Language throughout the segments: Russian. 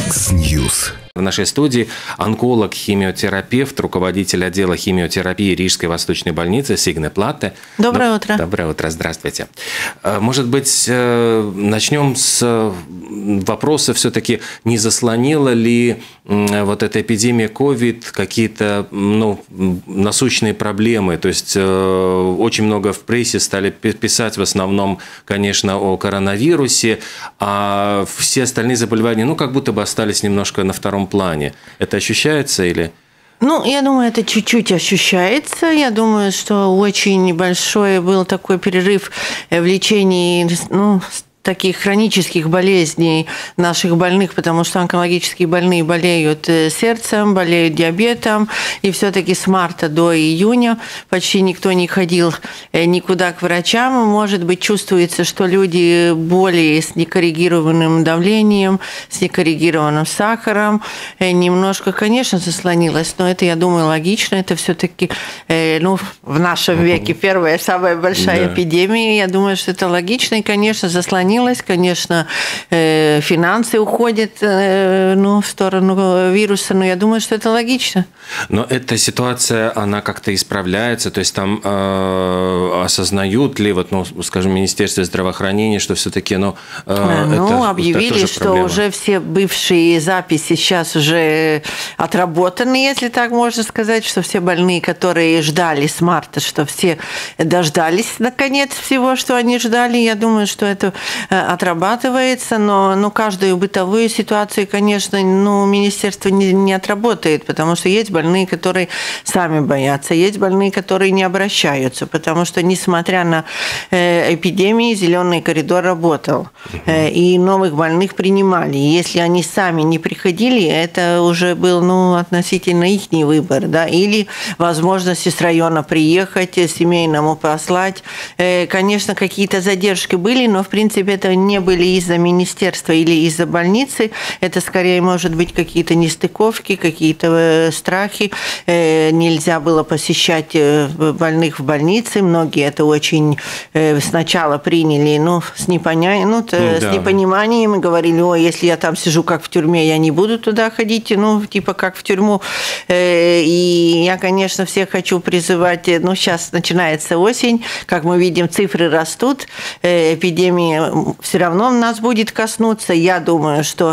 Яндекс.Ньюс. В нашей студии онколог, химиотерапевт, руководитель отдела химиотерапии Рижской Восточной больницы Сигне Платте. Доброе утро. Доброе утро, здравствуйте. Может быть, начнем с вопроса все-таки, не заслонила ли вот эта эпидемия COVID какие-то насущные проблемы? То есть очень много в прессе стали писать в основном, конечно, о коронавирусе, а все остальные заболевания, как будто бы остались немножко на втором плане. Это ощущается или... Я думаю, это чуть-чуть ощущается. Я думаю, что очень небольшой был такой перерыв в лечении, таких хронических болезней наших больных, потому что онкологические больные болеют сердцем, болеют диабетом, и все-таки с марта до июня почти никто не ходил никуда к врачам. Может быть, чувствуется, что люди более с некоррегированным давлением, с некоррегированным сахаром, немножко, конечно, заслонилось, но это, я думаю, логично. Это все-таки, в нашем веке первая, самая большая эпидемия. Я думаю, что это логично, и, конечно, заслонилось. Конечно, финансы уходят в сторону вируса, но я думаю, что это логично. Но эта ситуация, она как-то исправляется, то есть там осознают ли, скажем, Министерство здравоохранения, что все-таки, объявили, что уже все бывшие записи сейчас уже отработаны, если так можно сказать, что все больные, которые ждали с марта, что все дождались, наконец, всего, что они ждали. Я думаю, что это отрабатывается, но каждую бытовую ситуацию, конечно, министерство не отработает, потому что есть больные, которые сами боятся, есть больные, которые не обращаются, потому что, несмотря на эпидемию, зеленый коридор работал, и новых больных принимали. И если они сами не приходили, это уже был относительно их выбор, или возможности с района приехать, семейному послать. Конечно, какие-то задержки были, но, в принципе, это не были из-за министерства или из-за больницы. Это скорее, может быть, какие-то нестыковки, какие-то страхи. Нельзя было посещать больных в больнице. Многие это очень сначала приняли, с непониманием, и говорили: если я там сижу как в тюрьме, я не буду туда ходить, как в тюрьму. И я, конечно, всех хочу призывать, сейчас начинается осень, как мы видим, цифры растут, эпидемия все равно нас будет коснуться. Я думаю, что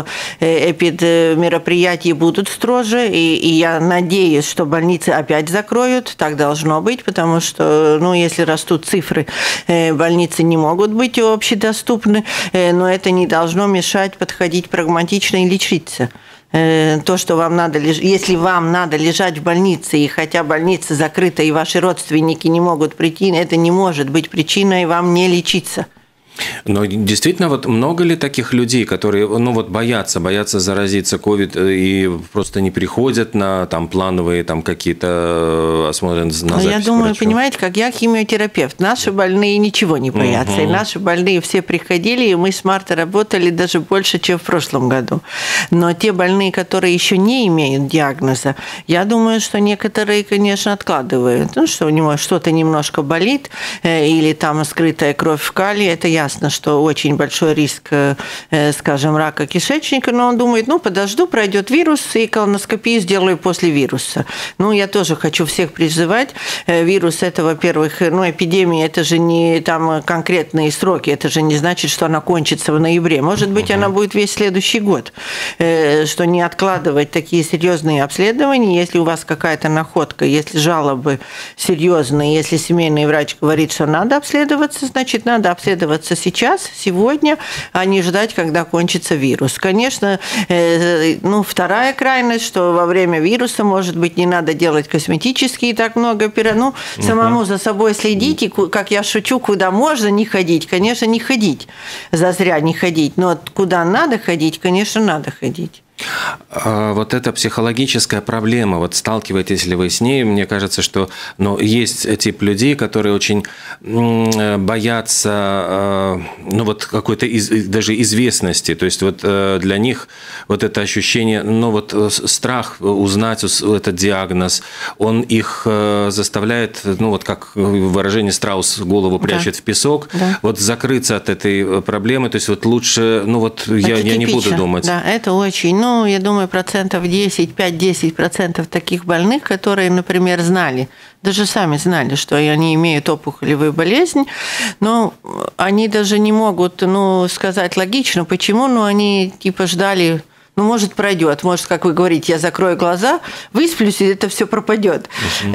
мероприятия будут строже, и я надеюсь, что больницы опять закроют. Так должно быть, потому что, если растут цифры, больницы не могут быть общедоступны, но это не должно мешать подходить прагматично и лечиться. То, что вам надо, если вам надо лежать в больнице, и хотя больница закрыта, и ваши родственники не могут прийти, это не может быть причиной вам не лечиться. Но действительно, много ли таких людей, которые боятся заразиться COVID и просто не приходят на плановые какие-то осмотры на запись? Я думаю, понимаете, как я химиотерапевт. Наши больные ничего не боятся. И наши больные все приходили, и мы с марта работали даже больше, чем в прошлом году. Но те больные, которые еще не имеют диагноза, я думаю, что некоторые, конечно, откладывают. Что у него что-то немножко болит, или там скрытая кровь в калии, это ясно, что очень большой риск, скажем, рака кишечника, но он думает, подожду, пройдет вирус, и колоноскопию сделаю после вируса. Я тоже хочу всех призывать. Вирус – это, во-первых, эпидемия – это же не конкретные сроки, это же не значит, что она кончится в ноябре. Может быть, она будет весь следующий год. Что не откладывать такие серьезные обследования, если у вас какая-то находка, если жалобы серьезные, если семейный врач говорит, что надо обследоваться, значит, надо обследоваться сейчас, сегодня, а не ждать, когда кончится вирус. Конечно, вторая крайность, что во время вируса, может быть, не надо делать косметические так много самому за собой следить, и, как я шучу, куда можно не ходить, конечно, не ходить, зазря не ходить, но куда надо ходить, конечно, надо ходить. Вот эта психологическая проблема, сталкиваетесь ли вы с ней? Мне кажется, что есть тип людей, которые очень боятся какой-то даже известности. То есть для них это ощущение, страх узнать этот диагноз, он их заставляет, как выражение страус голову прячет в песок, закрыться от этой проблемы. То есть лучше, я не буду думать. Да, это очень. ну, я думаю, 5-10% таких больных, которые, например, знали, даже сами знали, что они имеют опухолевую болезнь, но они даже не могут, ну, сказать логично, почему, но они типа ждали. Ну, может, пройдет. Может, как вы говорите, я закрою глаза, высплюсь, и это все пропадет.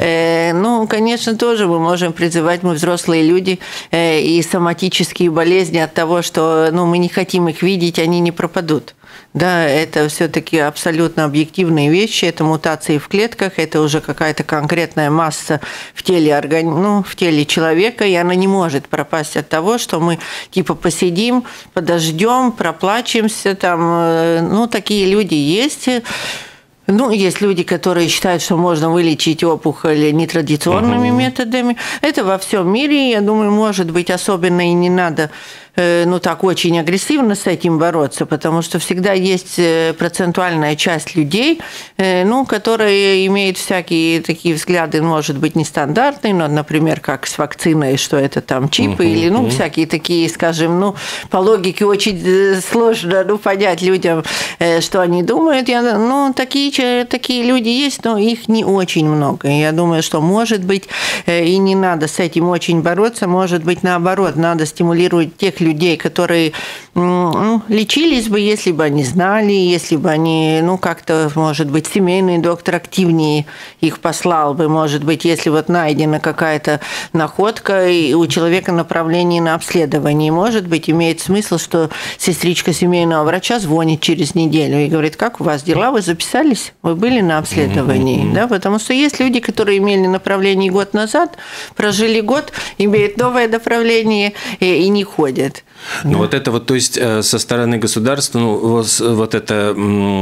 Ну, конечно, тоже мы можем призывать, мы взрослые люди, и соматические болезни от того, что ну, мы не хотим их видеть, они не пропадут. Да, это все-таки абсолютно объективные вещи, это мутации в клетках, это уже какая-то конкретная масса в теле, в теле человека, и она не может пропасть от того, что мы типа посидим, подождем, проплачемся, там, ну, такие люди есть. Ну, есть люди, которые считают, что можно вылечить опухоль нетрадиционными методами. Это во всем мире, я думаю, может быть, особенно и не надо ну, так очень агрессивно с этим бороться, потому что всегда есть процентуальная часть людей, ну, которые имеют всякие такие взгляды, может быть, нестандартные, но, например, как с вакциной, что это там чипы, или, ну, всякие такие, скажем, ну, по логике очень сложно, ну, понять людям, что они думают. Ну, такие люди есть, но их не очень много. Я думаю, что, может быть, и не надо с этим очень бороться, может быть, наоборот, надо стимулировать тех людей, которые ну, лечились бы, если бы они знали, если бы они, ну, как-то, может быть, семейный доктор активнее их послал бы, может быть, если вот найдена какая-то находка, и у человека направление на обследование, может быть, имеет смысл, что сестричка семейного врача звонит через неделю и говорит, как у вас дела, вы записались, вы были на обследовании, да, потому что есть люди, которые имели направление год назад, прожили год, имеют новое направление и не ходят. Ну, вот это вот, то есть, со стороны государства, ну, вот эта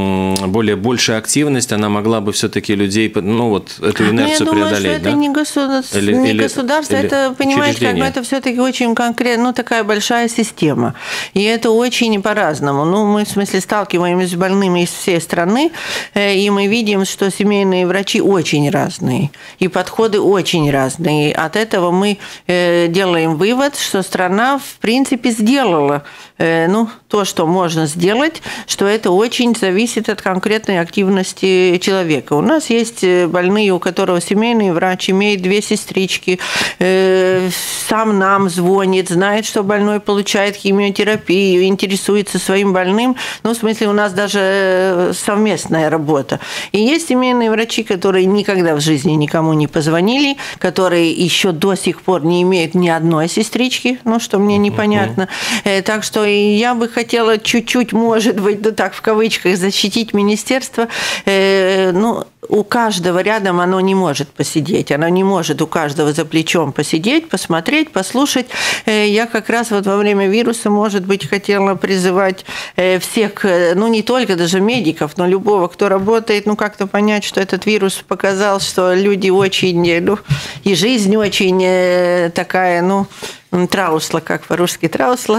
большая активность, она могла бы все-таки людей, ну, вот эту инерцию преодолеть, да? Я думаю, что это не государство, это, понимаете, как бы это все-таки очень конкретно, ну, такая большая система. И это очень по-разному. Ну, мы, в смысле, сталкиваемся с больными из всей страны, и мы видим, что семейные врачи очень разные, и подходы очень разные. От этого мы делаем вывод, что страна, в принципе, сделала ну, то, что можно сделать, что это очень зависит от конкретной активности человека. У нас есть больные, у которого семейный врач имеет 2 сестрички, сам нам звонит, знает, что больной получает химиотерапию, интересуется своим больным. Ну, в смысле, у нас даже совместная работа. И есть семейные врачи, которые никогда в жизни никому не позвонили, которые еще до сих пор не имеют ни одной сестрички, ну, что мне непонятно. Так что я бы хотела чуть-чуть, может быть, ну так в кавычках, защитить министерство. Ну, у каждого рядом оно не может посидеть. Оно не может у каждого за плечом посидеть, посмотреть, послушать. Я как раз вот во время вируса, может быть, хотела призывать всех, ну, не только даже медиков, но любого, кто работает, ну, как-то понять, что этот вирус показал, что люди очень, ну, и жизнь очень такая, ну, траусла, как по-русски траусла.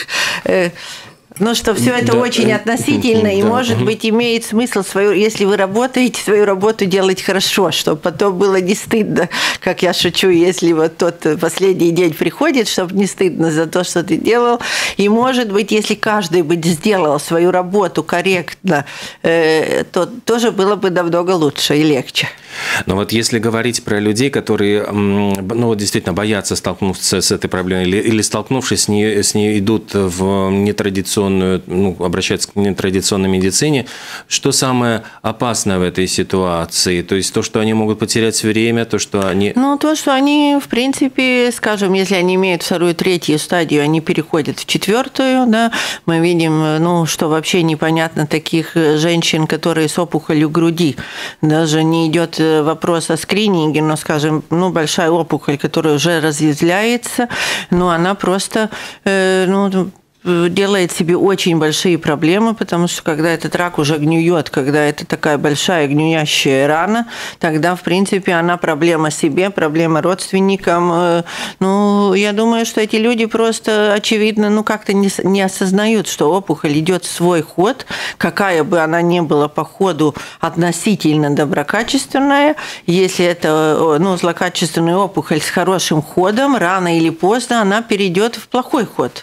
Ну, что все это очень относительно и, может быть, имеет смысл, если вы работаете, свою работу делать хорошо, чтобы потом было не стыдно, как я шучу, если вот тот последний день приходит, чтобы не стыдно за то, что ты делал. И, может быть, если каждый бы сделал свою работу корректно, то тоже было бы намного лучше и легче. Но вот если говорить про людей, которые, ну, вот действительно боятся столкнуться с этой проблемой, или столкнувшись с ней идут в нетрадиционную, ну, обращаются к нетрадиционной медицине, что самое опасное в этой ситуации? То есть то, что они могут потерять время, то, что они... Ну, то, что они, в принципе, скажем, если они имеют 2-ю, 3-ю стадию, они переходят в 4-ю, да, мы видим, ну, что вообще непонятно таких женщин, которые с опухолью груди, даже не идет вопрос о скрининге, но, скажем, ну, большая опухоль, которая уже разъявляется, но она просто, ну, делает себе очень большие проблемы, потому что когда этот рак уже гниет, когда это такая большая гниющая рана, тогда, в принципе, она проблема себе, проблема родственникам. Ну, я думаю, что эти люди просто, очевидно, ну, как-то не осознают, что опухоль идет свой ход, какая бы она ни была по ходу относительно доброкачественная. Если это, ну, злокачественная опухоль с хорошим ходом, рано или поздно она перейдет в плохой ход.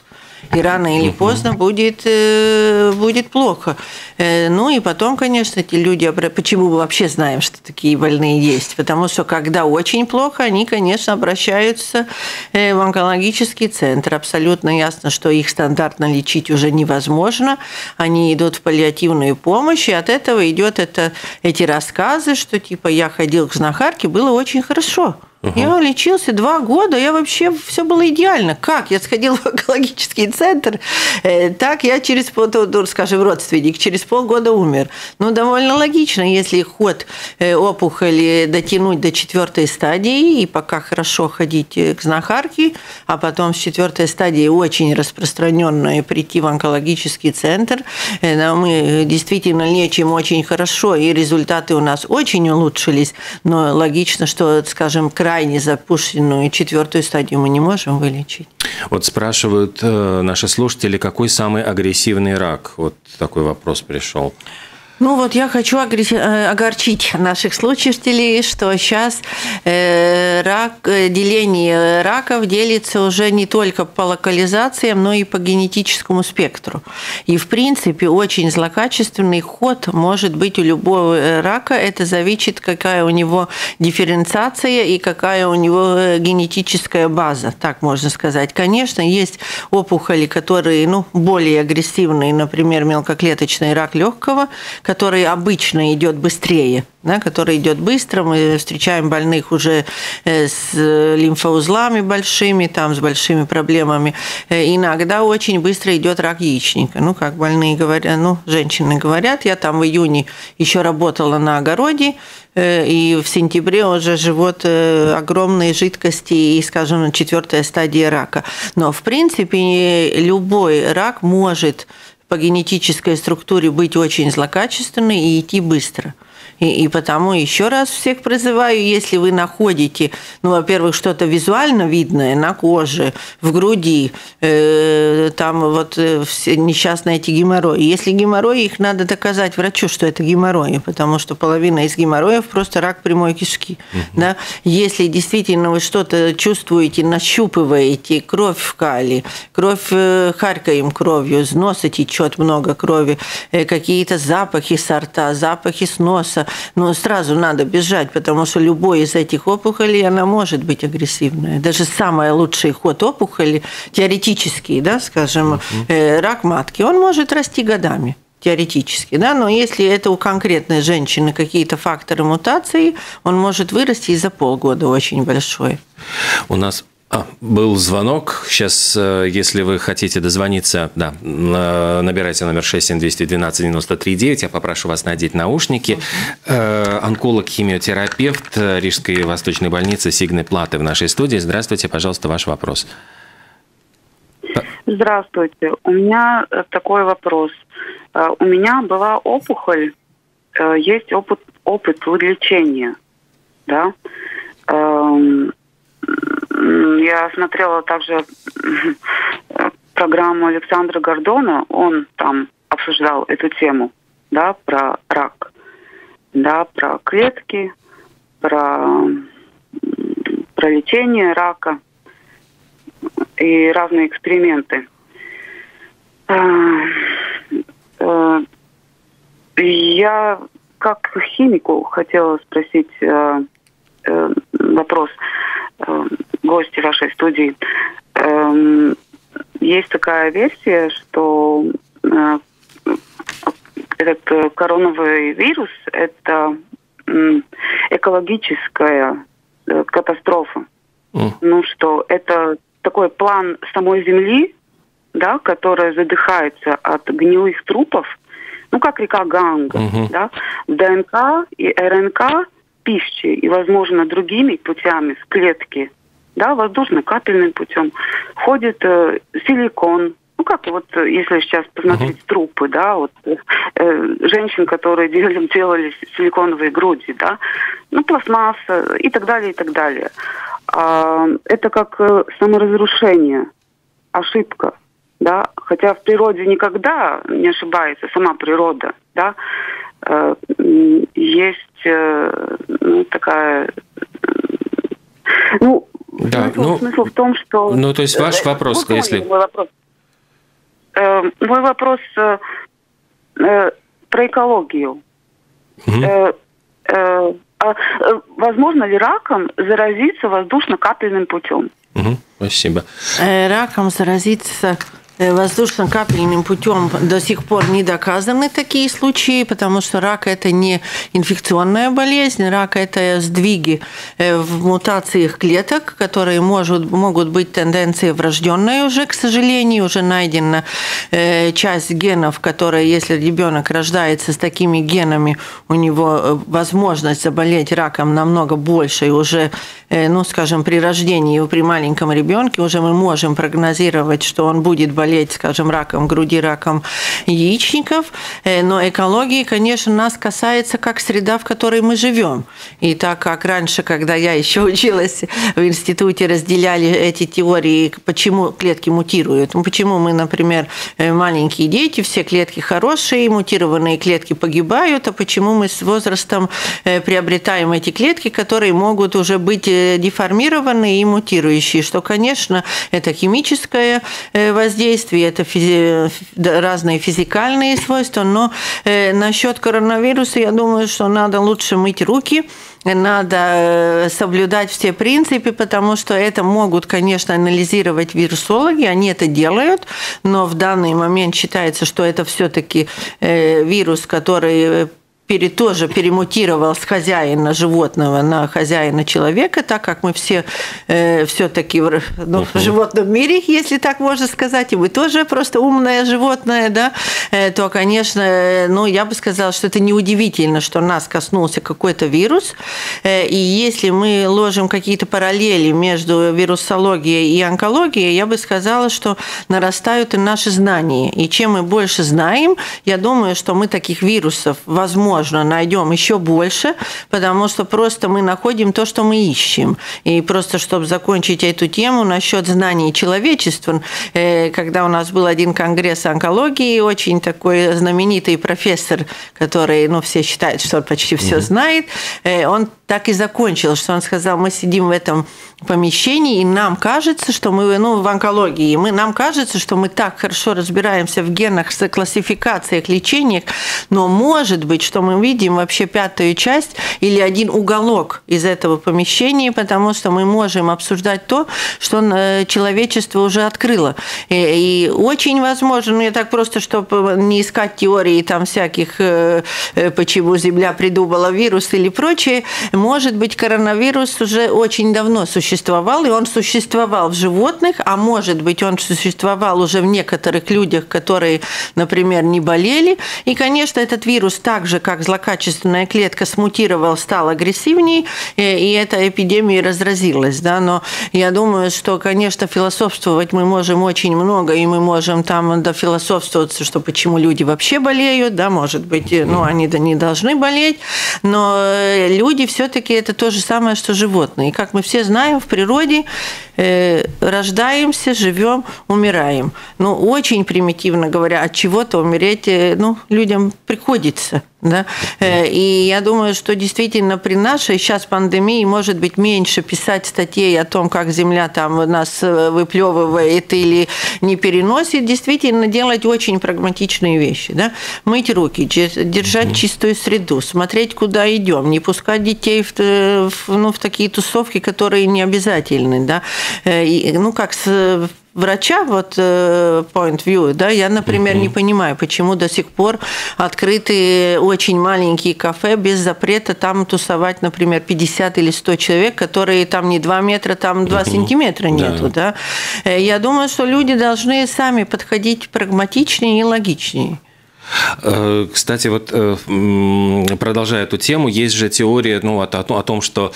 И рано или поздно будет плохо. Ну и потом, конечно, эти люди, почему мы вообще знаем, что такие больные есть? Потому что когда очень плохо, они, конечно, обращаются в онкологический центр. Абсолютно ясно, что их стандартно лечить уже невозможно. Они идут в паллиативную помощь, и от этого идет эти рассказы, что типа я ходил к знахарке, было очень хорошо. Я лечился 2 года, я вообще все было идеально. Как? Я сходил в онкологический центр, так я скажем, родственник, через полгода умер. Ну, довольно логично, если ход опухоли дотянуть до 4 стадии, и пока хорошо ходить к знахарке, а потом с 4 стадии очень распространенная прийти в онкологический центр. Мы действительно лечим очень хорошо, и результаты у нас очень улучшились, но логично, что, скажем, крайне запущенную 4 стадию мы не можем вылечить. Вот спрашивают наши слушатели, какой самый агрессивный рак? Вот такой вопрос пришел. Ну вот я хочу огорчить наших слушателей, что сейчас деление раков делится уже не только по локализациям, но и по генетическому спектру. И в принципе очень злокачественный ход может быть у любого рака. Это зависит, какая у него дифференциация и какая у него генетическая база, так можно сказать. Конечно, есть опухоли, которые более агрессивные, например, мелкоклеточный рак легкого, который обычно идет быстрее, да, который идет быстро. Мы встречаем больных уже с лимфоузлами большими, там, с большими проблемами. Иногда очень быстро идет рак яичника. Ну, как больные говорят, женщины говорят, я там в июне еще работала на огороде, и в сентябре уже живот огромные жидкости и, скажем, 4 стадия рака. Но, в принципе, любой рак может по генетической структуре быть очень злокачественной и идти быстро. И потому еще раз всех призываю, если вы находите, во-первых, что-то визуально видное на коже, в груди, там вот несчастные эти геморрои. Если геморрои, их надо доказать врачу, что это геморрои, потому что половина из геморроев просто рак прямой кишки. Да? Если действительно вы что-то чувствуете, нащупываете, кровь в кале, кровь харкаем кровью, с носа течет много крови, какие-то запахи со рта, запахи с носа, сразу надо бежать, потому что любой из этих опухолей, она может быть агрессивная. Даже самый лучший ход опухоли, теоретический, да, скажем, рак матки, он может расти годами. Теоретически, да, но если это у конкретной женщины какие-то факторы мутации, он может вырасти и за полгода очень большой. У нас был звонок. Сейчас, если вы хотите дозвониться, набирайте номер 67212-93-9. Я попрошу вас надеть наушники. Онколог-химиотерапевт Рижской Восточной больницы Сигны Платы в нашей студии. Здравствуйте, пожалуйста, ваш вопрос. Здравствуйте. У меня такой вопрос. У меня была опухоль, есть опыт лечения, да. Я смотрела также программу Александра Гордона, он там обсуждал эту тему, да, про рак, да, про клетки, про лечение рака и разные эксперименты. Я как химику хотела спросить вопрос гости вашей студии. Есть такая версия, что этот короновый вирус – это экологическая катастрофа. Что это такой план самой Земли, да, которая задыхается от гнилых трупов, как река Ганга, да, в ДНК и РНК пищи и, возможно, другими путями в клетки, да, воздушно-капельным путем, входит силикон. Если сейчас посмотреть трупы, да, женщин, которые делали силиконовые груди, да, пластмасса и так далее, и так далее. Это как саморазрушение, ошибка, да, хотя в природе никогда не ошибается сама природа, да, есть такая, смысл в том, что... то есть ваш вопрос, если... мой вопрос про экологию. Возможно ли раком заразиться воздушно-капельным путем? Спасибо. Раком заразиться воздушно-капельным путем до сих пор не доказаны такие случаи, потому что рак – это не инфекционная болезнь, рак – это сдвиги в мутациях клеток, которые могут быть тенденцией врожденной уже, к сожалению, уже найдена часть генов, которые, если ребенок рождается с такими генами, у него возможность заболеть раком намного больше, и уже, ну, скажем, при рождении при маленьком ребенке уже мы можем прогнозировать, что он будет болеть, скажем, раком груди, раком яичников. Но экология, конечно, нас касается как среда, в которой мы живем. И так как раньше, когда я еще училась в институте, разделяли эти теории, почему клетки мутируют. Почему мы, например, маленькие дети, все клетки хорошие, мутированные клетки погибают, а почему мы с возрастом приобретаем эти клетки, которые могут уже быть деформированы и мутирующие. Что, конечно, это химическое воздействие, это разные физикальные свойства, но насчет коронавируса, я думаю, что надо лучше мыть руки, надо соблюдать все принципы, потому что это могут, конечно, анализировать вирусологи, они это делают, но в данный момент считается, что это все-таки вирус, который тоже перемутировал с хозяина животного на хозяина человека, так как мы все все-таки в животном мире, если так можно сказать, и мы тоже просто умное животное, да, то, конечно, ну, я бы сказала, что это неудивительно, что нас коснулся какой-то вирус, и если мы ложим какие-то параллели между вирусологией и онкологией, я бы сказала, что нарастают и наши знания, и чем мы больше знаем, я думаю, что мы таких вирусов, возможно, найдем еще больше, потому что просто мы находим то, что мы ищем. И просто, чтобы закончить эту тему насчет знаний человечества, когда у нас был один конгресс онкологии, очень такой знаменитый профессор, который, ну, все считают, что он почти все знает, он так и закончил, что он сказал, мы сидим в этом помещении, и нам кажется, что мы, ну, в онкологии, нам кажется, что мы так хорошо разбираемся в генах, классификациях, лечениях, но может быть, что мы видим вообще 5-ю часть или один уголок из этого помещения, потому что мы можем обсуждать то, что человечество уже открыло. И очень возможно, ну, я так просто, чтобы не искать теории там всяких, почему Земля придумала вирус или прочее, может быть, коронавирус уже очень давно существовал, и он существовал в животных, а может быть, он существовал уже в некоторых людях, которые, например, не болели. И, конечно, этот вирус так же, как злокачественная клетка, смутировал, стал агрессивней, и эта эпидемия разразилась. Да? Но я думаю, что, конечно, философствовать мы можем очень много, и мы можем там дофилософствоваться, что почему люди вообще болеют, да, может быть, ну, они не должны болеть, но люди все-таки это то же самое, что животные. И как мы все знаем, в природе рождаемся, живем, умираем. Ну, очень примитивно говоря, от чего-то умереть, ну, людям приходится. Да? И я думаю, что действительно при нашей сейчас пандемии может быть меньше писать статей о том, как Земля там нас выплевывает или не переносит, действительно делать очень прагматичные вещи. Да? Мыть руки, держать чистую среду, смотреть, куда идем, не пускать детей в такие тусовки, которые не обязательны. Да? И, ну, как с врача, вот point view, да, я, например, не понимаю, почему до сих пор открыты очень маленькие кафе без запрета там тусовать, например, 50 или 100 человек, которые там не 2 метра, там 2 сантиметра нету, да. Я думаю, что люди должны сами подходить прагматичнее и логичнее. Кстати, вот продолжая эту тему, есть же теория, ну, о том, что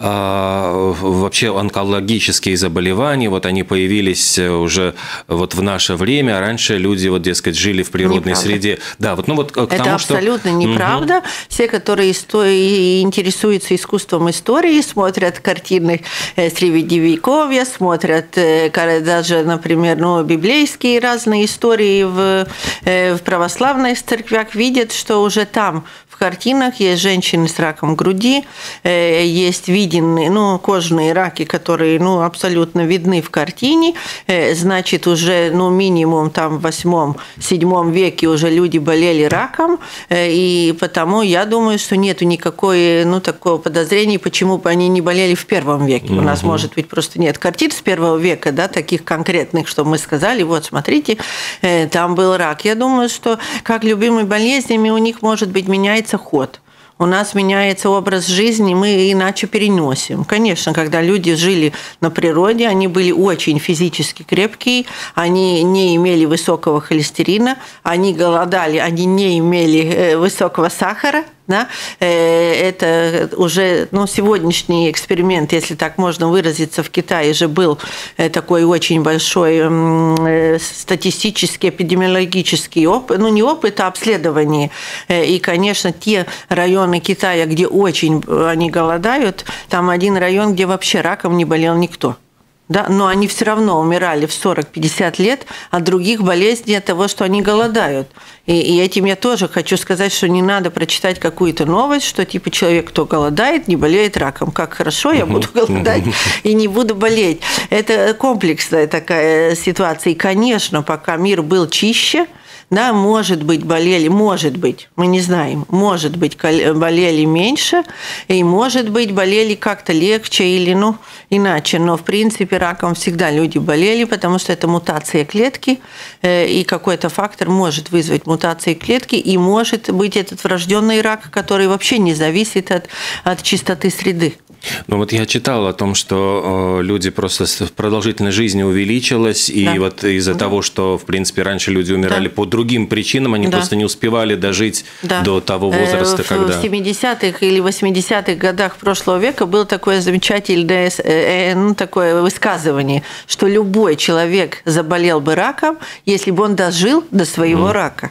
вообще онкологические заболевания, вот они появились уже вот в наше время, а раньше люди, вот, дескать, жили в природной неправда. Среде. Да, вот, ну, вот к это тому, абсолютно неправда. Все, которые интересуются искусством истории, смотрят картины Средневековья, смотрят даже, например, ну, библейские разные истории в православной церквях, видят, что уже там, в в картинах есть женщины с раком груди, есть виденные, кожные раки, которые, абсолютно видны в картине. Значит, уже, минимум там в 8-7 веке уже люди болели раком, и потому я думаю, что нету никакой, такого подозрения, почему бы они не болели в 1 веке. У нас, может быть, просто нет картин с 1 века, да, таких конкретных, что мы сказали, вот, смотрите, там был рак. Я думаю, что, как любыми болезнями, у них, может быть, меняется ход. У нас меняется образ жизни, мы иначе переносим. Конечно, когда люди жили на природе, они были очень физически крепкие, они не имели высокого холестерина, они голодали, они не имели высокого сахара. Да? Это уже сегодняшний эксперимент, если так можно выразиться, в Китае же был такой очень большой статистический, эпидемиологический опыт, не опыт, а обследование. И, конечно, те районы Китая, где очень они голодают, там один район, где вообще раком не болел никто. Да, но они все равно умирали в 40-50 лет от других болезней, от того, что они голодают. И этим я тоже хочу сказать, что не надо прочитать какую-то новость, что типа человек, кто голодает, не болеет раком. Как хорошо, я буду голодать и не буду болеть. Это комплексная такая ситуация. И, конечно, пока мир был чище, да, может быть, болели, может быть, мы не знаем, может быть, болели меньше, и, может быть, болели как-то легче или, иначе. Но, в принципе, раком всегда люди болели, потому что это мутация клетки, и какой-то фактор может вызвать мутации клетки, и может быть этот врожденный рак, который вообще не зависит от чистоты среды. Вот я читал о том, что люди просто продолжительность жизни увеличилась, и вот из-за того, что, в принципе, раньше люди умирали по другим причинам, они просто не успевали дожить до того возраста, когда... В 70-х или 80-х годах прошлого века было такое замечательное такое высказывание, что любой человек заболел бы раком, если бы он дожил до своего рака.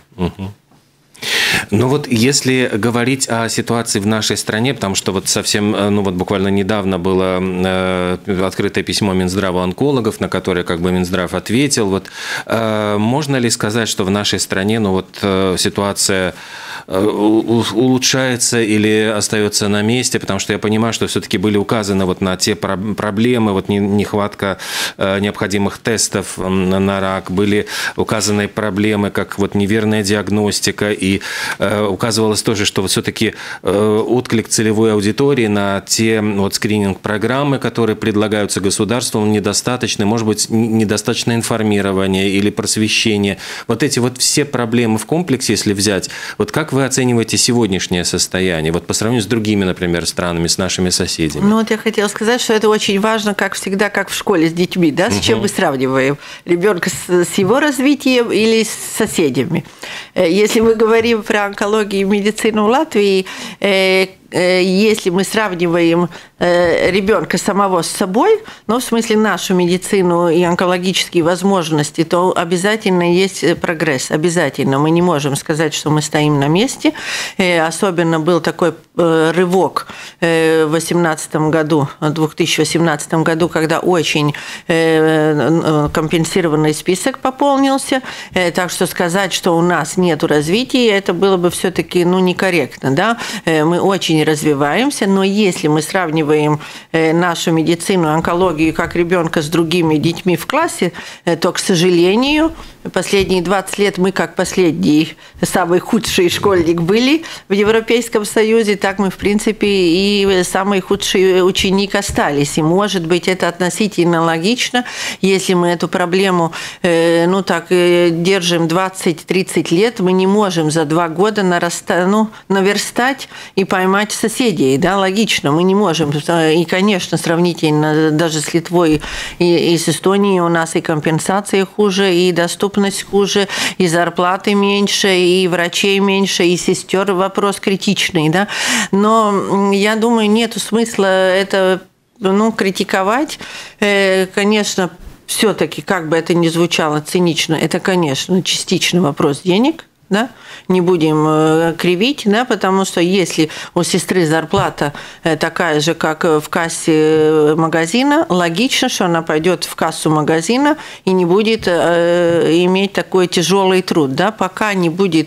Вот если говорить о ситуации в нашей стране, потому что вот совсем, буквально недавно было открытое письмо Минздрава онкологов, на которое Минздрав ответил, можно ли сказать, что в нашей стране, ситуация улучшается или остается на месте, потому что я понимаю, что все-таки были указаны на те проблемы, нехватка необходимых тестов на рак, были указаны проблемы, как неверная диагностика, и указывалось тоже, что все-таки отклик целевой аудитории на те скрининг-программы, которые предлагаются государством, недостаточны, может быть, недостаточное информирование или просвещение. Эти все проблемы в комплексе, если взять, как вы оцениваете сегодняшнее состояние, по сравнению с другими, например, странами, с нашими соседями? Я хотела сказать, что это очень важно, как всегда, как в школе с детьми, да, с чем мы сравниваем ребенка с его развитием или с соседями. Если мы говорим про онкологию и медицину в Латвии, если мы сравниваем ребенка самого с собой, в смысле нашу медицину и онкологические возможности, то обязательно есть прогресс, обязательно. Мы не можем сказать, что мы стоим на месте. Особенно был такой рывок в 2018 году, когда очень компенсированный список пополнился. Так что сказать, что у нас нет развития, это было бы все-таки некорректно. Да? Мы очень развиваемся, но если мы сравниваем нашу медицину, онкологию как ребенка с другими детьми в классе, то, к сожалению, последние 20 лет мы, как последний, самый худший школьник были в Европейском Союзе, так мы, в принципе, и самый худший ученик остались. И, может быть, это относительно логично, если мы эту проблему, держим 20-30 лет, мы не можем за 2 года наверстать и поймать соседей, да, логично, мы не можем. И, конечно, сравнительно даже с Литвой и с Эстонией у нас и компенсация хуже, и доступность хуже, и зарплаты меньше, и врачей меньше, и сестер вопрос критичный, да. Но я думаю, нет смысла это критиковать. Конечно, все-таки, как бы это ни звучало цинично, это, конечно, частично вопрос денег. да? Не будем кривить, да, потому что если у сестры зарплата такая же, как в кассе магазина, логично, что она пойдет в кассу магазина и не будет иметь такой тяжелый труд, да, пока не будет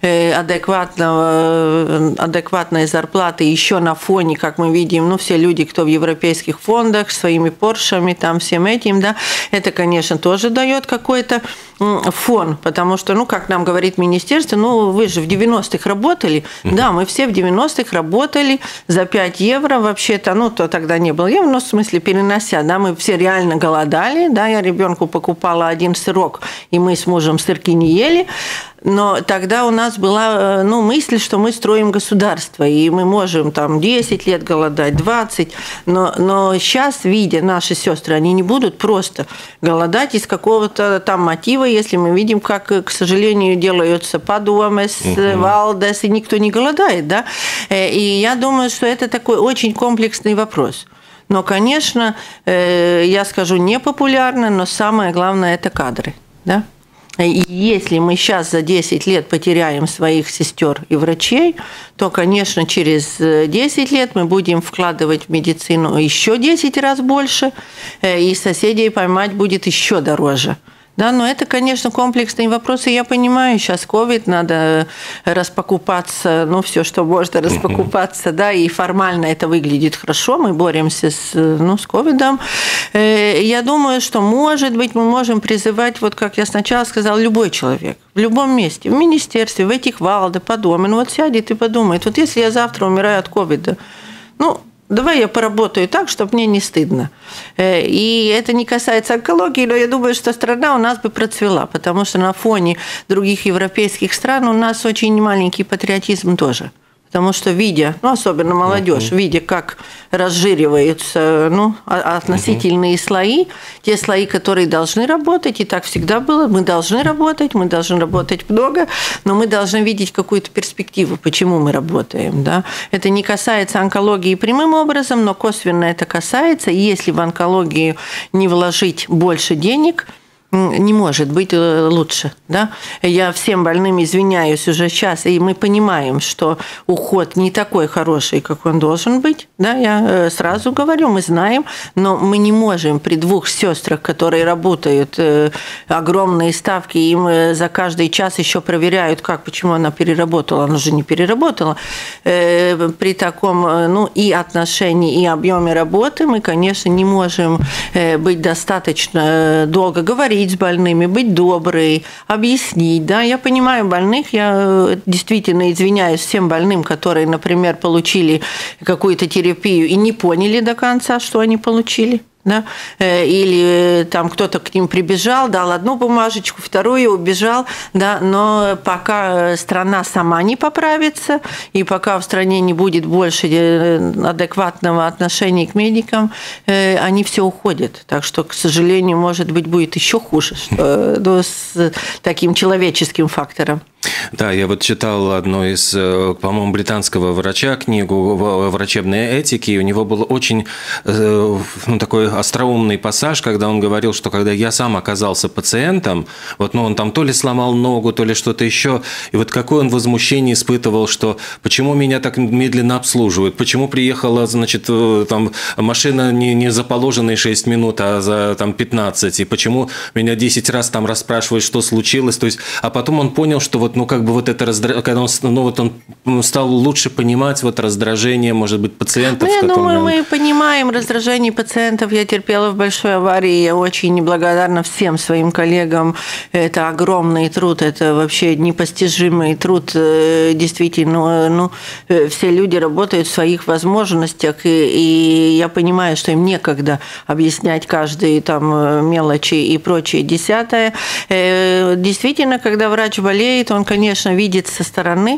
адекватной зарплаты еще на фоне, как мы видим, ну, все люди, кто в европейских фондах, своими поршами, там, всем этим, да, это, конечно, тоже дает какой-то фон, потому что, ну, как нам говорит министерство, ну, вы же в 90-х работали, да, мы все в 90-х работали за 5 евро, вообще-то, ну, то тогда не было евро, но в смысле перенося, да, мы все реально голодали, да, я ребенку покупала один сырок, и мы с мужем сырки не ели, но тогда у нас была, ну, мысль, что мы строим государство, и мы можем там 10 лет голодать, 20, но сейчас, видя наши сестры, они не будут просто голодать из какого-то там мотива, если мы видим, как, к сожалению, делаются падуамес, валдес, и никто не голодает, да, и я думаю, что это такой очень комплексный вопрос. Но, конечно, я скажу, непопулярно, но самое главное – это кадры, да. И если мы сейчас за 10 лет потеряем своих сестер и врачей, то, конечно, через 10 лет мы будем вкладывать в медицину еще 10 раз больше, и соседей поймать будет еще дороже. Да, но это, конечно, комплексные вопросы. Я понимаю, сейчас ковид, надо распокупаться, ну, все, что можно распокупаться, да, и формально это выглядит хорошо, мы боремся с ковидом. Я думаю, что, может быть, мы можем призывать, вот как я сначала сказала, любой человек, в любом месте, в министерстве, в этих Валде, по дому, ну, вот сядет и подумает, вот если я завтра умираю от ковида, ну, давай я поработаю так, чтобы мне не стыдно. И это не касается онкологии, но я думаю, что страна у нас бы процвела, потому что на фоне других европейских стран у нас очень маленький патриотизм тоже. Потому что видя, ну, особенно молодежь, видя, как разжириваются, ну, относительные слои, те слои, которые должны работать, и так всегда было, мы должны работать много, но мы должны видеть какую-то перспективу, почему мы работаем, да. Это не касается онкологии прямым образом, но косвенно это касается, и если в онкологию не вложить больше денег, не может быть лучше. Да? Я всем больным извиняюсь уже сейчас, и мы понимаем, что уход не такой хороший, как он должен быть. Да? Я сразу говорю, мы знаем, но мы не можем при 2 сестрах, которые работают, огромные ставки, им за каждый час еще проверяют, почему она переработала, она же не переработала. При таком, ну, и отношении, и объеме работы мы, конечно, не можем быть достаточно долго говорить с больными, быть доброй, объяснить. Да? Я понимаю больных, я действительно извиняюсь всем больным, которые, например, получили какую-то терапию и не поняли до конца, что они получили. Да? Или там кто-то к ним прибежал, дал одну бумажечку, вторую, убежал, да? Но пока страна сама не поправится, и пока в стране не будет больше адекватного отношения к медикам, они все уходят. Так что, к сожалению, может быть, будет еще хуже, что, с таким человеческим фактором. Да, я вот читал одну из, по-моему, британского врача книгу врачебной этики, и у него был очень такой остроумный пассаж, когда он говорил, что когда я сам оказался пациентом, вот, ну, он там то ли сломал ногу, то ли что-то еще, и вот какое он возмущение испытывал, что почему меня так медленно обслуживают, почему приехала, значит, там машина не за положенные 6 минут, а за там 15, и почему меня 10 раз там расспрашивают, что случилось, то есть, а потом он понял, что вот, ну, как бы вот это когда он, ну, вот он стал лучше понимать вот раздражение, может быть, пациентов. Ну, я думаю, мы понимаем раздражение пациентов. Я терпела в большой аварии, я очень неблагодарна всем своим коллегам. Это огромный труд, это вообще непостижимый труд. Действительно, ну, все люди работают в своих возможностях, и я понимаю, что им некогда объяснять каждые там мелочи и прочее десятое. Действительно, когда врач болеет, он, конечно, видит со стороны,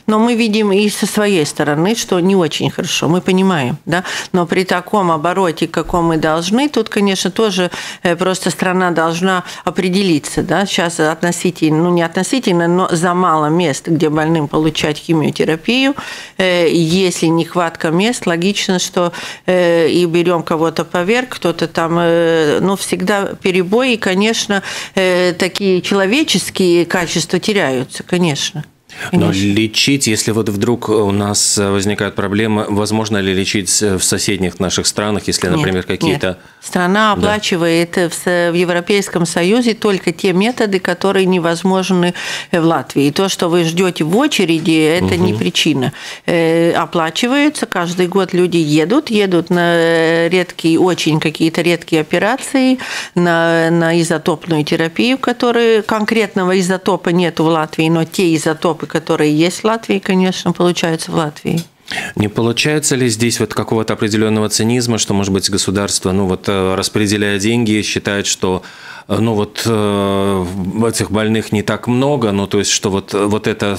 но мы видим и со своей стороны, что не очень хорошо, мы понимаем, да, но при таком обороте, каком мы должны, тут, конечно, тоже просто страна должна определиться, да, сейчас относительно, ну не относительно, но за мало мест, где больным получать химиотерапию, если нехватка мест, логично, что и берем кого-то поверх, кто-то там, ну, всегда перебои, и, конечно, такие человеческие качества теряются, конечно. Но лечить, если вот вдруг у нас возникают проблемы, возможно ли лечить в соседних наших странах, если, например, какие-то... Нет. Страна оплачивает в Европейском Союзе только те методы, которые невозможны в Латвии. И то, что вы ждете в очереди, это не причина. Оплачиваются, каждый год люди едут на редкие, очень какие-то редкие операции, на изотопную терапию, которые конкретного изотопа нет в Латвии, но те изотопы, которые есть в Латвии, конечно, получаются в Латвии. Не получается ли здесь вот какого-то определенного цинизма, что, может быть, государство, ну вот, распределяя деньги, считает, что, ну вот, этих больных не так много, ну то есть, что вот это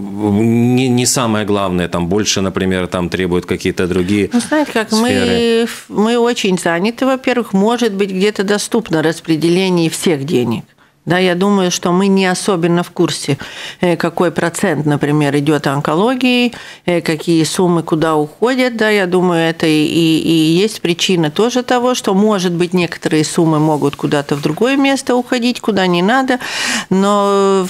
не самое главное, там больше, например, там требуют какие-то другие знаете, как сферы. Мы очень заняты, во-первых, может быть, где-то доступно распределение всех денег. Да, я думаю, что мы не особенно в курсе, какой процент, например, идет онкологии, какие суммы куда уходят. Да, я думаю, это и есть причина тоже того, что, может быть, некоторые суммы могут куда-то в другое место уходить, куда не надо, но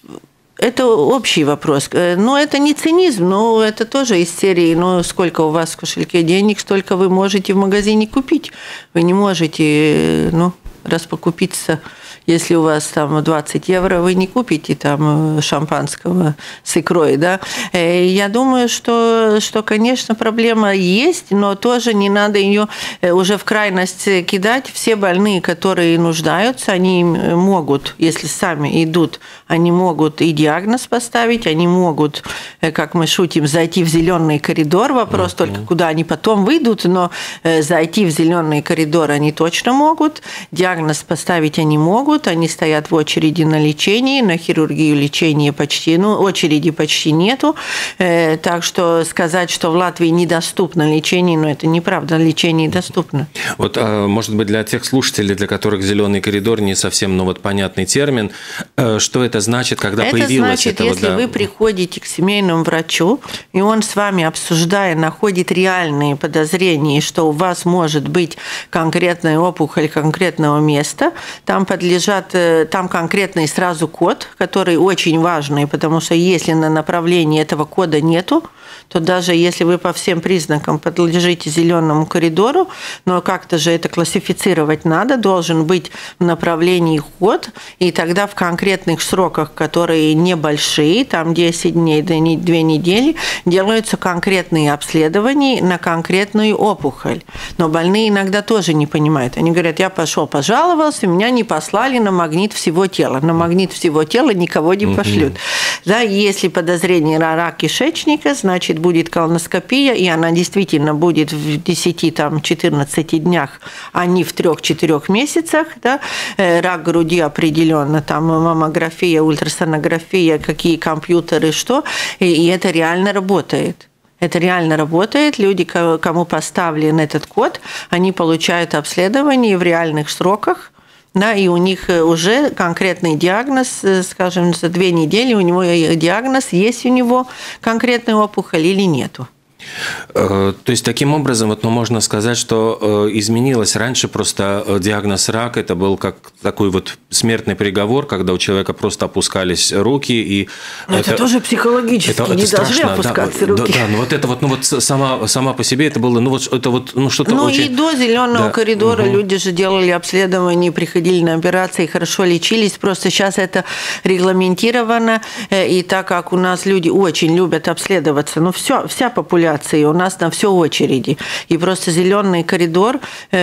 это общий вопрос. Но это не цинизм, но это тоже из серии, ну, сколько у вас в кошельке денег, столько вы можете в магазине купить. Вы не можете, ну, распокупиться. Если у вас там 20 евро, вы не купите там шампанского с икрой, да. Я думаю, что, конечно, проблема есть, но тоже не надо ее уже в крайность кидать. Все больные, которые нуждаются, они могут, если сами идут, они могут и диагноз поставить, они могут, как мы шутим, зайти в зеленый коридор. Вопрос только, куда они потом выйдут, но зайти в зеленый коридор они точно могут, диагноз поставить они могут, они стоят в очереди на лечение, на хирургию лечения почти, ну, очереди почти нету. Так что сказать, что в Латвии недоступно лечение, ну, это неправда, лечение доступно. Вот, может быть, для тех слушателей, для которых зеленый коридор не совсем, ну, вот понятный термин, что это значит, когда появилось это? Это значит, если вы приходите к семейному врачу, и он с вами, обсуждая, находит реальные подозрения, что у вас может быть конкретная опухоль конкретного места, там там конкретный сразу код, который очень важный, потому что если на направлении этого кода нету, то даже если вы по всем признакам подлежите зеленому коридору, но как-то же это классифицировать надо, должен быть в направлении код, и тогда в конкретных сроках, которые небольшие, там 10 дней до 2 недели, делаются конкретные обследования на конкретную опухоль. Но больные иногда тоже не понимают. Они говорят, я пошел, пожаловался, меня не послали на магнит всего тела. На магнит всего тела никого не пошлют. Да, если подозрение на рак кишечника, значит, будет колоноскопия, и она действительно будет в 10-14 днях, а не в 3-4 месяцах. Да. Рак груди определенно, там маммография, ультрасонография, какие компьютеры, что, и это реально работает. Это реально работает. Люди, кому поставлен этот код, они получают обследование в реальных сроках, да, и у них уже конкретный диагноз, скажем, за 2 недели у него диагноз, есть у него конкретная опухоль или нету. То есть, таким образом, вот, ну, можно сказать, что изменилось. Раньше просто диагноз рак – это был как такой вот смертный приговор, когда у человека просто опускались руки. И это тоже психологически, не должны опускаться руки. Да, ну вот это вот, ну, вот сама по себе это было, ну вот это вот, ну, что-то очень… Ну и до зеленого коридора люди же делали обследования, приходили на операции, хорошо лечились. Просто сейчас это регламентировано, и так как у нас люди очень любят обследоваться, ну вся популяция, у нас на все очереди. И просто зеленый коридор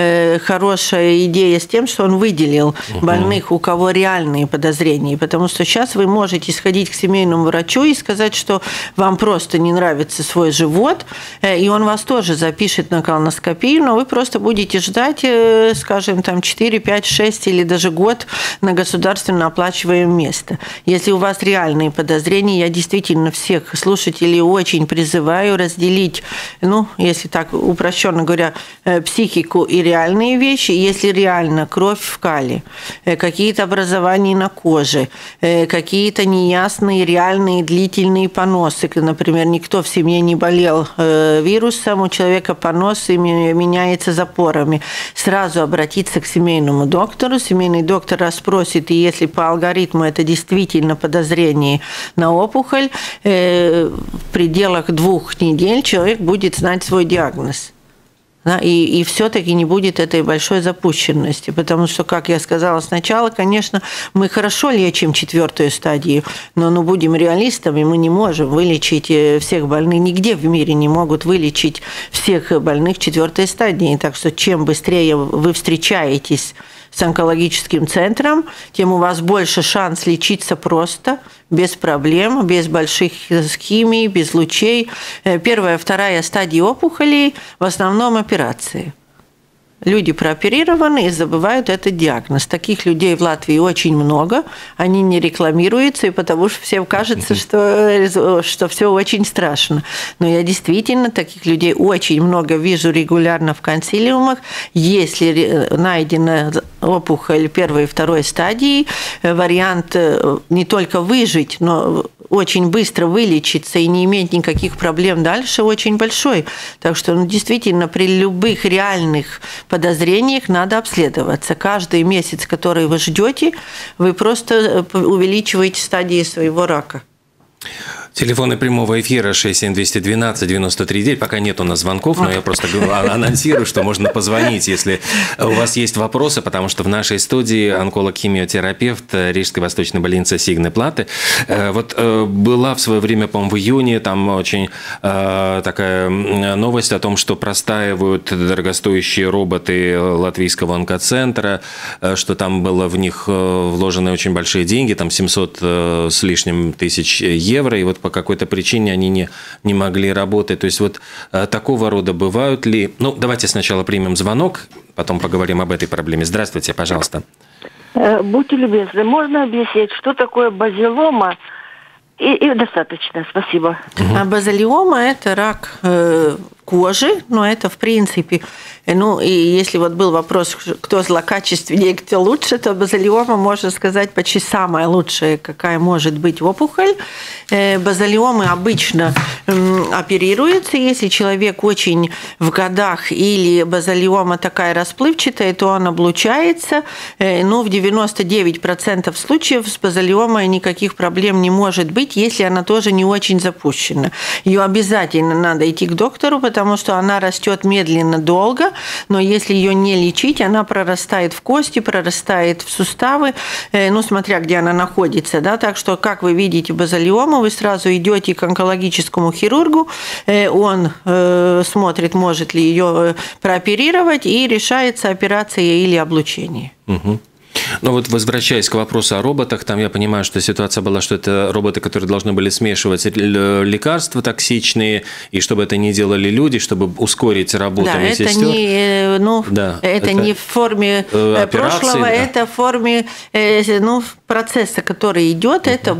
хорошая идея с тем, что он выделил больных, у кого реальные подозрения. Потому что сейчас вы можете сходить к семейному врачу и сказать, что вам просто не нравится свой живот, и он вас тоже запишет на колоноскопию, но вы просто будете ждать, скажем, там 4, 5, 6 или даже год на государственно оплачиваемое место. Если у вас реальные подозрения, я действительно всех слушателей очень призываю разделить, если так упрощенно говоря, психику и реальные вещи. Если реально кровь в кале, какие-то образования на коже, какие-то неясные, реальные, длительные поносы. Например, никто в семье не болел вирусом, у человека понос и меняется запорами. Сразу обратиться к семейному доктору. Семейный доктор расспросит, и если по алгоритму это действительно подозрение на опухоль, в пределах 2 недель человек будет знать свой диагноз. И все-таки не будет этой большой запущенности, потому что, как я сказала сначала, конечно, мы хорошо лечим 4-ю стадию, но будем реалистами, мы не можем вылечить всех больных, нигде в мире не могут вылечить всех больных 4-й стадии, так что чем быстрее вы встречаетесь с онкологическим центром, тем у вас больше шанс лечиться просто, без проблем, без больших химий, без лучей. 1-я, 2-я стадии опухолей в основном операции. Люди прооперированы и забывают этот диагноз. Таких людей в Латвии очень много, они не рекламируются, и потому что всем кажется, что все очень страшно. Но я действительно таких людей очень много вижу регулярно в консилиумах. Если найдена опухоль 1-й и 2-й стадии, вариант не только выжить, но очень быстро вылечиться и не иметь никаких проблем дальше очень большой. Так что действительно при любых реальных подозрениях надо обследоваться. Каждый месяц, который вы ждете, вы просто увеличиваете стадии своего рака. Телефоны прямого эфира 67212-93-9. Пока нет у нас звонков, но я просто анонсирую, что можно позвонить, если у вас есть вопросы, потому что в нашей студии онколог-химиотерапевт Рижской восточной больницы Сигне Платы. Вот была в свое время, по-моему, в июне, там очень такая новость о том, что простаивают дорогостоящие роботы латвийского онкоцентра, что там было в них вложены очень большие деньги, там 700 с лишним тысяч евро, и вот по какой-то причине они не могли работать. То есть вот такого рода бывают ли... Давайте сначала примем звонок, потом поговорим об этой проблеме. Здравствуйте, пожалуйста. Будьте любезны, можно объяснить, что такое базилома? И достаточно, спасибо. Базилиома – это рак кожи, но это, в принципе, и если вот был вопрос, кто злокачественнее, кто лучше, то базилиома, можно сказать, почти самая лучшая, какая может быть опухоль. Базилиомы обычно оперируются, если человек очень в годах или базилиома такая расплывчатая, то он облучается. В 99% случаев с базилиомой никаких проблем не может быть, если она тоже не очень запущена. Ее обязательно надо идти к доктору, потому что она растет медленно, долго, но если ее не лечить, она прорастает в кости, прорастает в суставы, смотря где она находится. Да? Так что, как вы видите базилиому, вы сразу идете к онкологическому хирургу, он смотрит, может ли ее прооперировать, и решается операция или облучение. Вот возвращаясь к вопросу о роботах, там я понимаю, что ситуация была, что это роботы, которые должны были смешивать лекарства токсичные, и чтобы это не делали люди, чтобы ускорить работу медсестер. Это не в форме прошлого, это в форме процесса, который идет. Это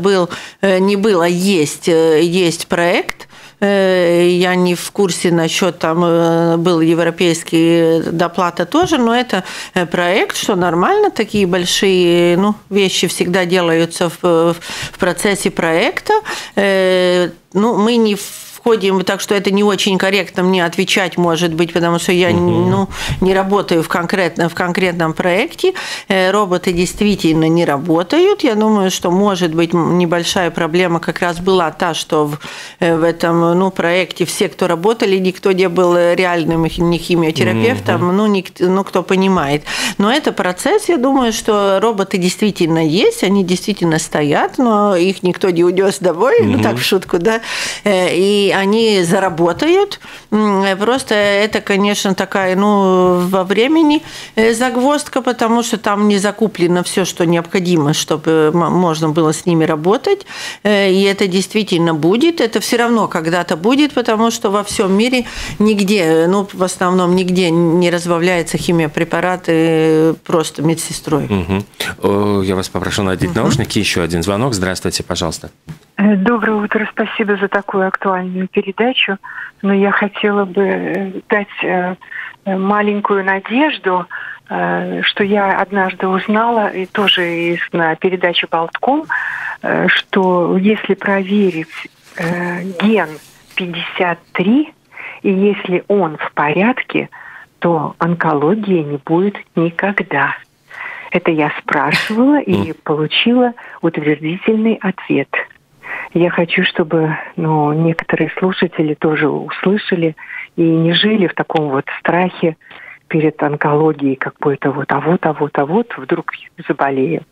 есть проект. Я не в курсе насчет, там был европейский доплата тоже, но это проект, что нормально, такие большие вещи всегда делаются в процессе проекта. Мы не входим, так что это не очень корректно мне отвечать, может быть, потому что я не работаю в конкретном проекте. Роботы действительно не работают. Я думаю, что, может быть, небольшая проблема как раз была та, что в этом проекте все, кто работали, никто не был реальным не химиотерапевтом, кто понимает. Но это процесс, я думаю, что роботы действительно есть, они действительно стоят, но их никто не унес домой, так в шутку, да, и и они заработают. Просто это, конечно, такая, во времени загвоздка, потому что там не закуплено все, что необходимо, чтобы можно было с ними работать. И это действительно будет. Это все равно когда-то будет, потому что во всем мире нигде, в основном нигде не разбавляется химиопрепараты просто медсестрой. Я вас попрошу надеть наушники. Еще один звонок. Здравствуйте, пожалуйста. Доброе утро. Спасибо за такую актуальную передачу. Но я хотела бы дать маленькую надежду, что я однажды узнала, и тоже на передаче «Болтком», что если проверить ген 53, и если он в порядке, то онкологии не будет никогда. Это я спрашивала и получила утвердительный ответ. Я хочу, чтобы некоторые слушатели тоже услышали и не жили в таком вот страхе перед онкологией, как будто а вот вдруг заболею.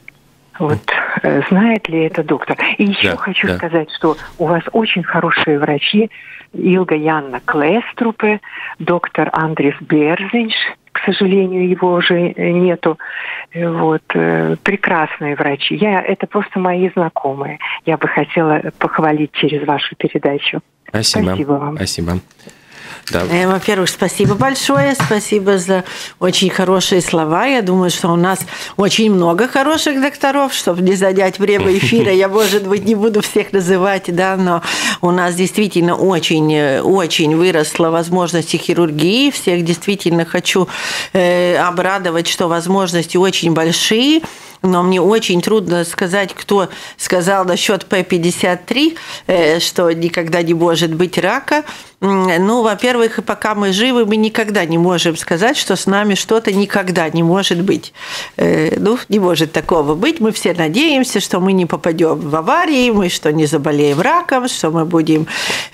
Знает ли это доктор? И еще хочу сказать, что у вас очень хорошие врачи. Илга Янна Клеструпе, доктор Андрис Берзинш, к сожалению, его уже нету. Прекрасные врачи. Это просто мои знакомые. Я бы хотела похвалить через вашу передачу. Спасибо вам. Спасибо. Да. Во-первых, спасибо большое, спасибо за очень хорошие слова. Я думаю, что у нас очень много хороших докторов, чтобы не занять время эфира. Я, может быть, не буду всех называть, но у нас действительно очень выросла возможности хирургии. Всех действительно хочу обрадовать, что возможности очень большие. Но мне очень трудно сказать, кто сказал насчет P53, что никогда не может быть рака. Во-первых, пока мы живы, мы никогда не можем сказать, что с нами что-то никогда не может быть. Не может такого быть. Мы все надеемся, что мы не попадем в аварии, что не заболеем раком, что мы будем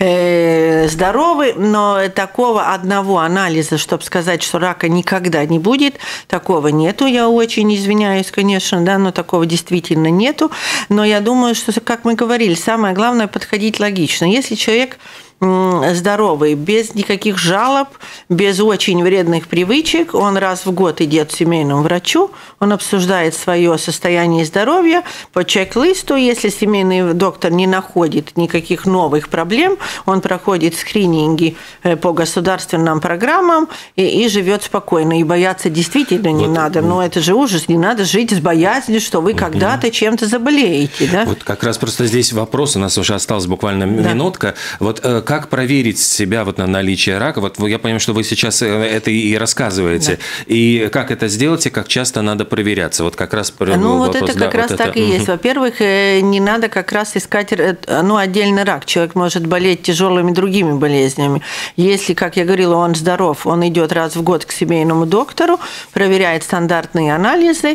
здоровы. Но такого одного анализа, чтобы сказать, что рака никогда не будет, такого нету. Я очень извиняюсь, конечно, но такого действительно нету. Но я думаю, что, как мы говорили, самое главное – подходить логично. Если человек здоровый, без никаких жалоб, без очень вредных привычек. Он раз в год идет к семейному врачу, он обсуждает свое состояние здоровья по чек-листу. Если семейный доктор не находит никаких новых проблем, он проходит скрининги по государственным программам и живет спокойно. И бояться действительно не надо. Но это же ужас. Не надо жить с боязнью, что вы когда-то чем-то заболеете. Да? Как раз просто здесь вопрос. У нас уже осталась буквально минутка. Как проверить себя на наличие рака? Я понимаю, что вы сейчас это и рассказываете. Да. И как это сделать, и как часто надо проверяться? Как раз вопрос, это как раз так и есть. Во-первых, не надо как раз искать отдельно рак. Человек может болеть тяжелыми другими болезнями. Если, как я говорила, он здоров, он идет раз в год к семейному доктору, проверяет стандартные анализы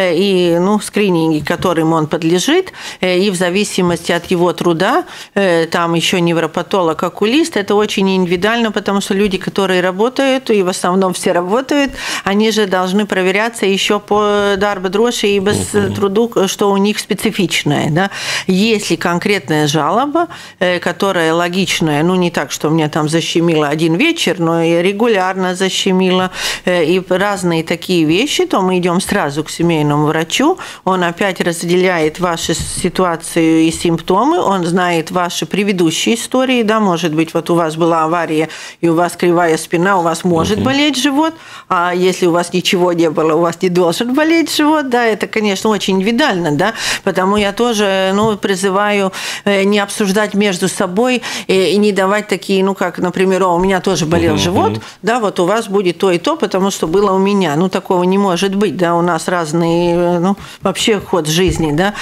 и скрининги, которым он подлежит, и в зависимости от его труда, там еще невропатолог, окулист, это очень индивидуально, потому что люди, которые работают, и в основном все работают, они же должны проверяться еще по дарба дроши и без труду, что у них специфичное. Да? Если конкретная жалоба, которая логичная, не так, что мне там защемило один вечер, но и регулярно защемило, и разные такие вещи, то мы идем сразу к семейному врачу, он опять разделяет вашу ситуацию и симптомы, он знает ваши предыдущие истории, да, может быть, у вас была авария, и у вас кривая спина, у вас может болеть живот, а если у вас ничего не было, у вас не должен болеть живот, да, это, конечно, очень индивидуально, да, потому я тоже, призываю не обсуждать между собой и не давать такие, как, например, у меня тоже болел живот, да, у вас будет то и то, потому что было у меня, такого не может быть, да, у нас разные, вообще ход жизни, да,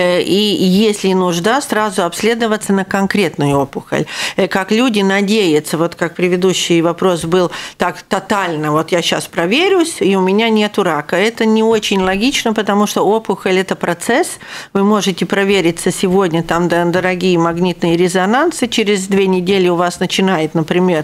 и если нужда, сразу обследоваться на конкретную опухоль. Как люди надеются, как предыдущий вопрос был, так тотально, я сейчас проверюсь, и у меня нету рака. Это не очень логично, потому что опухоль – это процесс. Вы можете провериться сегодня, там дорогие магнитные резонансы, через 2 недели у вас начинает, например,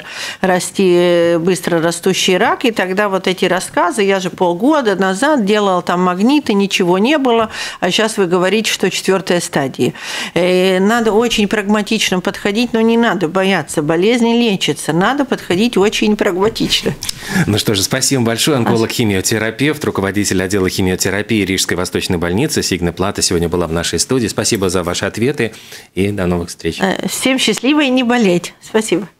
расти быстро растущий рак, и тогда эти рассказы, я же полгода назад делала там магниты, ничего не было, а сейчас вы говорите, что 4-я стадия. Надо очень прагматично подходить, но не надо надо бояться. Болезни лечатся. Надо подходить очень прагматично. Ну что же, спасибо большое. Онколог-химиотерапевт, руководитель отдела химиотерапии Рижской Восточной больницы Сигне Плата сегодня была в нашей студии. Спасибо за ваши ответы и до новых встреч. Всем счастливо и не болеть. Спасибо.